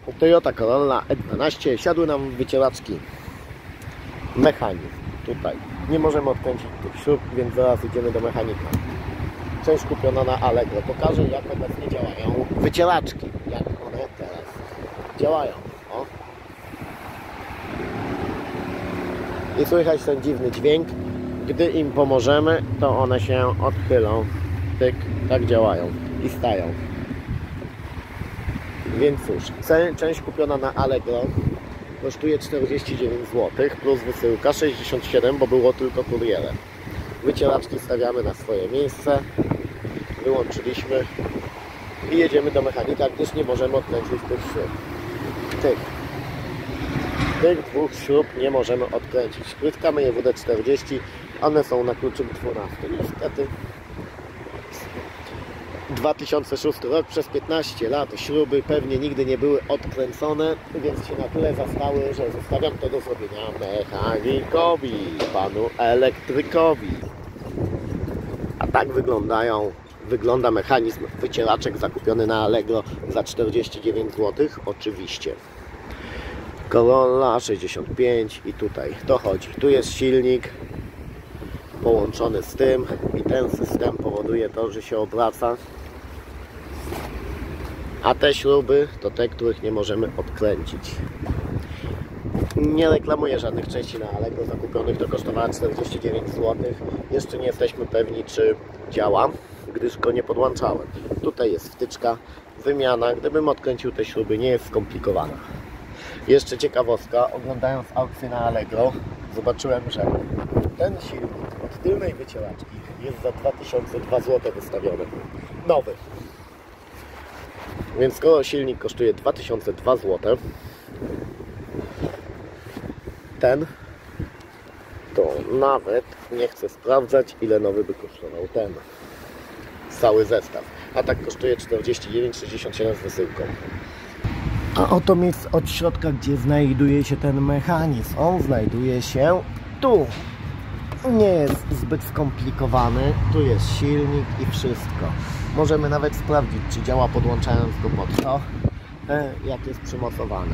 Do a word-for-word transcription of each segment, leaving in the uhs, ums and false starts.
Toyota Corolla E dwanaście. Siadły nam wycieraczki mechanizm. Tutaj nie możemy odkręcić tych śrub, więc zaraz idziemy do mechanika. Część kupiona na Allegro. Pokażę, jak obecnie działają wycieraczki. Jak one teraz działają. O. I słychać ten dziwny dźwięk. Gdy im pomożemy, to one się odchylą. Tyk, tak działają i stają. Więc cóż, część kupiona na Allegro kosztuje czterdzieści dziewięć złotych plus wysyłka sześćdziesiąt siedem, bo było tylko kurierem. Wycieraczki stawiamy na swoje miejsce, wyłączyliśmy i jedziemy do mechanika, gdyż nie możemy odkręcić tych śrub. Tych, tych dwóch śrub nie możemy odkręcić. Wkrytkamy je W D czterdzieści, one są na kluczyk dwunasty. Niestety dwa tysiące szósty rok, przez piętnaście lat śruby pewnie nigdy nie były odkręcone, więc się na tyle zastały, że zostawiam to do zrobienia mechanikowi, panu elektrykowi. A tak wyglądają, wygląda mechanizm wycieraczek zakupiony na Allegro za czterdzieści dziewięć złotych, oczywiście. Corolla sześćdziesiąt pięć i tutaj to chodzi. Tu jest silnik połączony z tym i ten system powoduje to, że się obraca. A te śruby to te, których nie możemy odkręcić. Nie reklamuję żadnych części na Allegro zakupionych, to kosztowała czterdzieści dziewięć złotych. Jeszcze nie jesteśmy pewni, czy działa, gdyż go nie podłączałem. Tutaj jest wtyczka, wymiana. Gdybym odkręcił te śruby, nie jest skomplikowana. Jeszcze ciekawostka, oglądając aukcję na Allegro, zobaczyłem, że ten silnik od tylnej wycieraczki jest za dwa tysiące dwa złote wystawiony. Nowy. Więc skoro silnik kosztuje dwa tysiące dwa złote, ten, to nawet nie chcę sprawdzać, ile nowy by kosztował ten cały zestaw. A tak kosztuje czterdzieści dziewięć sześćdziesiąt siedem z wysyłką. A oto miejsce od środka, gdzie znajduje się ten mechanizm. On znajduje się tu. Nie jest zbyt skomplikowany. Tu jest silnik i wszystko. Możemy nawet sprawdzić, czy działa, podłączając go pod to, jak jest przymocowane.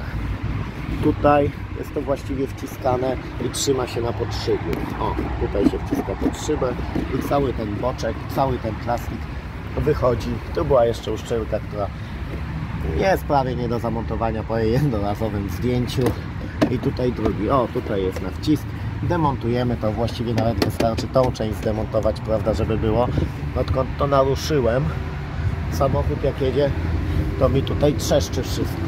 Tutaj jest to właściwie wciskane i trzyma się na podszybiu. O, tutaj się wciska pod szybę i cały ten boczek, cały ten plastik wychodzi. Tu była jeszcze uszczelka, która jest prawie nie do zamontowania po jej jednorazowym zdjęciu. I tutaj drugi. O, tutaj jest na wcisk. Demontujemy to. Właściwie nawet wystarczy tą część zdemontować, prawda, żeby było. Odkąd to naruszyłem, samochód jak jedzie, to mi tutaj trzeszczy wszystko.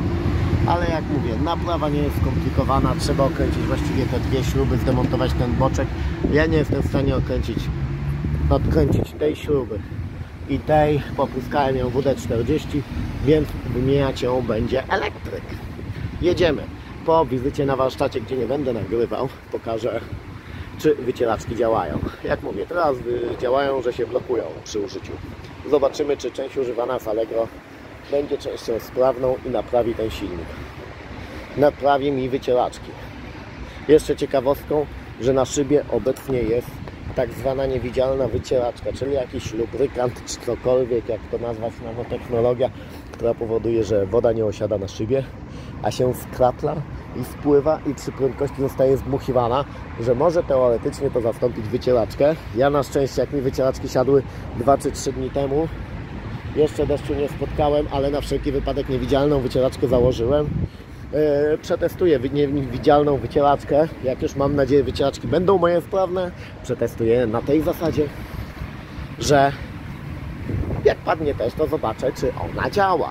Ale jak mówię, naprawa nie jest skomplikowana. Trzeba okręcić właściwie te dwie śruby, zdemontować ten boczek. Ja nie jestem w stanie okręcić, odkręcić tej śruby i tej. Popускałem ją W D czterdzieści, więc wymieniać ją będzie elektryk. Jedziemy. Po wizycie na warsztacie, gdzie nie będę nagrywał, pokażę, czy wycieraczki działają. Jak mówię, teraz działają, że się blokują przy użyciu. Zobaczymy, czy część używana z Allegro będzie częścią sprawną i naprawi ten silnik. Naprawi mi wycieraczki. Jeszcze ciekawostką, że na szybie obecnie jest tak zwana niewidzialna wycieraczka, czyli jakiś lubrykant czy cokolwiek, jak to nazwać, nanotechnologia, która powoduje, że woda nie osiada na szybie, a się skrapla i spływa i przy prędkości zostaje zdmuchiwana, że może teoretycznie to zastąpić wycieraczkę. Ja na szczęście, jak mi wycieraczki siadły dwa czy trzy dni temu, jeszcze deszczu nie spotkałem, ale na wszelki wypadek niewidzialną wycieraczkę założyłem. Yy, przetestuję niewidzialną wycieraczkę. Jak już mam nadzieję, wycieraczki będą moje sprawne, przetestuję na tej zasadzie, że jak padnie też, to zobaczę, czy ona działa.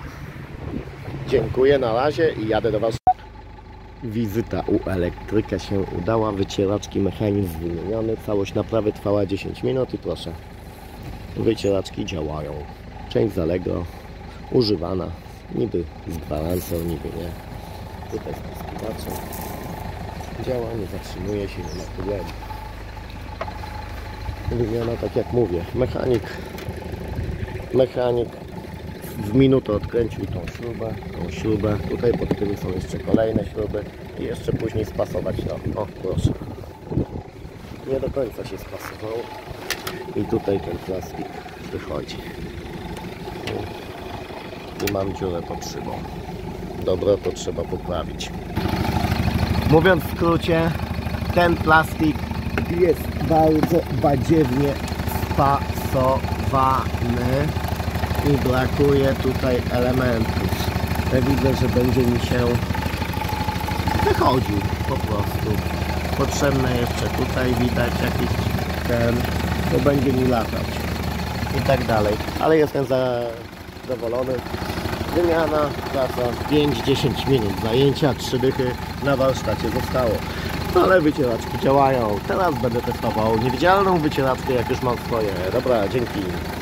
Dziękuję, na razie i jadę do Was. Wizyta u elektryka się udała, wycieraczki, mechanizm wymieniony, całość naprawy trwała dziesięć minut i proszę, wycieraczki działają. Część z Allegro, używana, niby z gwarancją, niby nie. Tutaj z poskiwaczem działa, nie zatrzymuje się, nie ma problemu. Wymiana, tak jak mówię, mechanik mechanik w minutę odkręcił tą śrubę, tą śrubę. Tutaj pod tymi są jeszcze kolejne śruby i jeszcze później spasować to. O, proszę. Nie do końca się spasowało i tutaj ten plastik wychodzi. I mam dziurę pod szybą. dobro, to trzeba poprawić. Mówiąc w skrócie, ten plastik jest bardzo badziewnie spasowany i brakuje tutaj elementów. Ja widzę, że będzie mi się wychodził po prostu. Potrzebne jeszcze tutaj widać jakiś ten, to będzie mi latać i tak dalej. Ale jestem zadowolony. Wymiana, praca pięć do dziesięciu minut, zajęcia, trzy dychy na warsztacie zostało. Ale wycieraczki działają. Teraz będę testował niewidzialną wycieraczkę, jak już mam swoje. Dobra, dzięki.